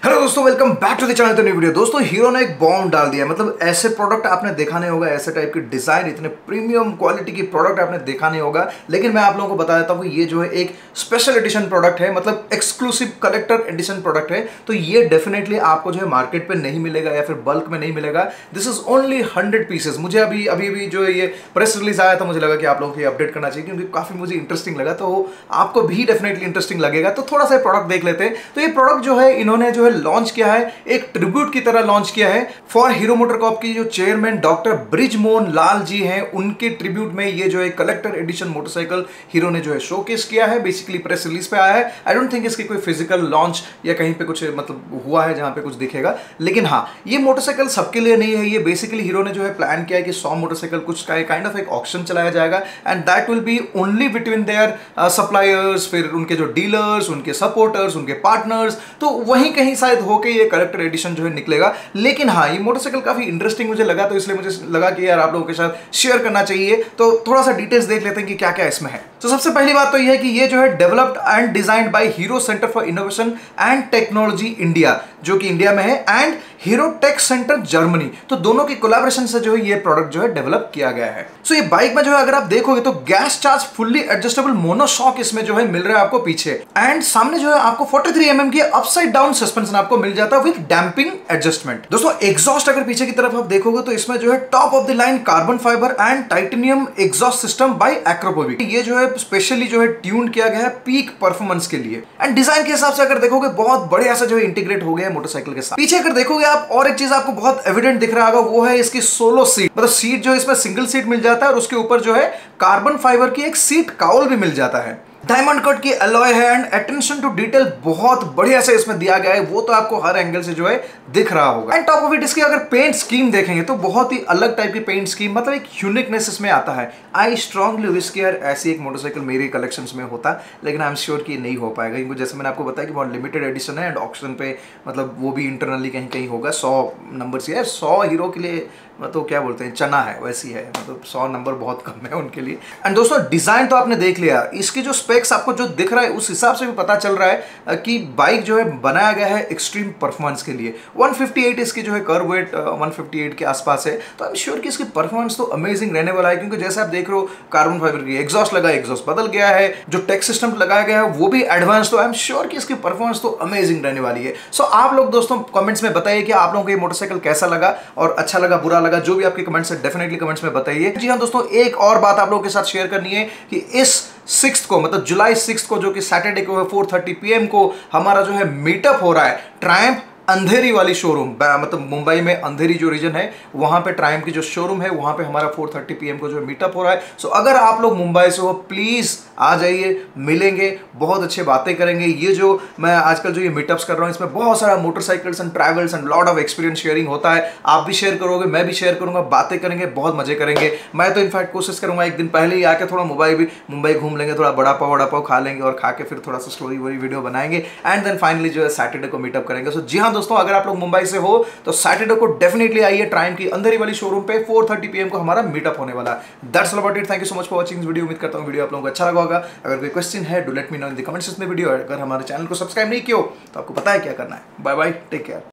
Hello दोस्तों, welcome back to the channel. तो new video. दोस्तों, हीरो ने एक बॉम्ब डाल दिया। मतलब ऐसे प्रोडक्ट आपने देखा नहीं होगा, ऐसे टाइप की डिजाइन, इतने प्रीमियम क्वालिटी की प्रोडक्ट आपने देखा नहीं होगा। लेकिन मैं आप लोगों को बता देता हूँ कि ये जो है एक स्पेशल एडिशन प्रोडक्ट है, मतलब एक्सक्लूसिव कलेक्टर एडिशन प्रोडक्ट है। तो ये डेफिनेटली आपको जो है मार्केट पे नहीं मिलेगा या फिर बल्क में नहीं मिलेगा। This is only 100 pieces. मुझे अभी जो है ये प्रेस रिलीज आया था, मुझे लगा कि आप लोगों को ये अपडेट करना चाहिए क्योंकि काफी मुझे इंटरेस्टिंग लगा। तो आपको भी डेफिनेटली इंटरेस्टिंग लगेगा। तो थोड़ा सा प्रोडक्ट देख लेते हैं। तो ये प्रोडक्ट जो है इन्होंने जो है लॉन्च किया है, एक ट्रिब्यूट की तरह लॉन्च किया है फॉर हीरो मोटरकॉर्प की जो चेयरमैन डॉक्टर ब्रिजमोहन लाल जी हैं, उनके ट्रिब्यूट में ये जो है कलेक्टर एडिशन मोटरसाइकिल हीरो ने जो है शोकेस किया है। बेसिकली प्रेस रिलीज पे आया है। आई डोंट थिंक इसकी कोई फिजिकल लॉन्च या कहीं पे कुछ मतलब हुआ है जहां पे कुछ दिखेगा। लेकिन हाँ, ये मोटरसाइकिल सबके लिए नहीं है। ये बेसिकली हीरो ने जो है प्लान किया है कि 100 मोटरसाइकिल कुछ का काइंड ऑफ एक ऑक्शन चलाया जाएगा and that will be only between their suppliers, फिर उनके जो डीलर्स, उनके सपोर्टर्स, उनके पार्टनर्स। तो वहीं कहीं शायद होके ये कलेक्टर एडिशन जो है निकलेगा। लेकिन हाँ, ये मोटरसाइकिल काफी इंटरेस्टिंग मुझे लगा, तो इसलिए मुझे लगा कि यार आप लोगों के साथ शेयर करना चाहिए। तो थोड़ा सा डिटेल्स देख लेते हैं कि क्या क्या इसमें है। तो सबसे पहली बात तो यह है कि ये जो है developed and designed by Hero centre for innovation and technology India, जो कि इंडिया में है, and Hero Tech centre Germany. तो दोनों की कोलैबोरेशन से जो है ये प्रोडक्ट जो है डेवलप किया गया है। सो ये बाइक में जो है अगर आप देखोगे तो gas charge fully adjustable monoshock इसमें जो है मिल रहा है आपको पीछे, एंड सामने जो है आपको 43 mm की अपसाइड डाउन सस्पेंशन आपको मिल जाता है विद डैंपिंग एडजस्टमेंट। दोस्तों, एग्जॉस्ट अगर पीछे की तरफ आप देखोगे तो इसमें जो है top of the line carbon fibre and titanium exhaust system by Akrapovic. ये जो है स्पेशली जो है ट्यून किया गया है पीक परफॉर्मेंस के लिए। एंड डिजाइन के हिसाब से अगर देखोगे बहुत बढ़िया सा जो है इंटीग्रेट हो गया है मोटरसाइकिल के साथ। पीछे अगर देखोगे आप, और एक चीज आपको बहुत एविडेंट दिख रहा होगा, वो है इसकी सोलो सीट। मतलब सीट जो है इसमें सिंगल सीट मिल जाता है और उसके ऊपर जो है कार्बन फाइबर की एक सीट काउल भी मिल जाता है। डायमंड कट की अलॉय है एंड अटेंशन टू डिटेल बहुत बढ़िया से इसमें दिया गया है, वो तो आपको हर एंगल से जो है दिख रहा होगा। एंड टॉप ऑफ इट इसकी अगर पेंट स्कीम देखेंगे तो बहुत ही अलग टाइप की पेंट स्कीम, मतलब एक यूनिकनेस इसमें आता है। आई स्ट्रांगली विश कि यार ऐसी एक मोटरसाइकिल मेरे कलेक्शंस में होता, लेकिन आई एम श्योर कि नहीं हो पाएगा क्योंकि जैसे मैंने आपको बताया कि बहुत लिमिटेड एडिशन है एंड ऑक्शन पे मतलब वो भी इंटरनली कहीं कहीं होगा। 100 नंबर से, 100 हीरो के लिए मतलब क्या बोलते हैं, चना है वैसी है, मतलब 100 नंबर बहुत कम है उनके लिए। एंड दोस्तों, डिजाइन तो आपने देख लिया, इसकी जो स्पेक्स आपको जो दिख रहा है उस हिसाब से भी पता चल रहा है कि बाइक जो है बनाया गया है एक्सट्रीम परफॉर्मेंस के लिए। 158 इसकी जो है कर्व वेट 158 के आसपास है। तो आई एम श्योर कि इसकी परफॉर्मेंस तो अमेजिंग रहने वाला है क्योंकि जैसे आप देख रहे हो कार्बन फाइबर की एग्जॉस्ट लगा, एग्जॉस्ट बदल गया है, जो टेक सिस्टम लगाया गया है वो भी एडवांस। तो आई एम श्योर कि इसकी परफॉर्मेंस तो अमेजिंग रहने वाली है। सो आप लोग दोस्तों कमेंट्स में बताइए कि आप लोगों को ये मोटरसाइकिल कैसा लगा, और अच्छा लगा, बुरा लगा, जो भी आपके कमेंट्स है डेफिनेटली कमेंट्स में बताइए। जी हाँ दोस्तों, एक और बात आप लोगों के साथ शेयर करनी है कि इस 6 को, मतलब जुलाई 6 को, जो कि सैटरडे को है 4:30 PM को हमारा जो है मीटअप हो रहा है ट्रायम्फ अंधेरी वाली शोरूम। मतलब मुंबई में अंधेरी जो रीजन है वहां पे ट्रायम्फ की जो शोरूम है वहां पे हमारा 4:30 PM को जो मीटअप हो रहा है। सो अगर आप लोग मुंबई से हो प्लीज आ जाइए, मिलेंगे, बहुत अच्छे बातें करेंगे। ये जो मैं आजकल जो ये मीटअप्स कर रहा हूँ इसमें बहुत सारा motorcycles and travels and lot of experience sharing होता है। आप भी शेयर करोगे, मैं भी शेयर करूंगा, बातें करेंगे, बहुत मजे करेंगे। मैं तो इनफैक्ट कोशिश करूंगा एक दिन पहले ही आके थोड़ा मुंबई घूम लेंगे, थोड़ा बड़ा पाव खा लेंगे और खा के फिर थोड़ा सा स्टोरी वोरी वीडियो बनाएंगे एंड देन फाइनली जो है सैटरडे को मीटअप करेंगे। सो जी हाँ दोस्तों, अगर आप लोग मुंबई से हो तो सैटरडे को डेफिनेटली आइए ट्रायम्फ की अंधेरी वाली शोरूम पे 4:30 PM को हमारा मीटअप होने वाला है। That's all about it. Thank you so much for watching this video. उम्मीद करता हूं वीडियो आप लोगों को अच्छा लगा होगा। अगर कोई क्वेश्चन है do let me know in the comments में वीडियो। अगर हमारे चैनल को सब्सक्राइब नहीं किया तो आपको पता है क्या करना है। Bye bye, take care.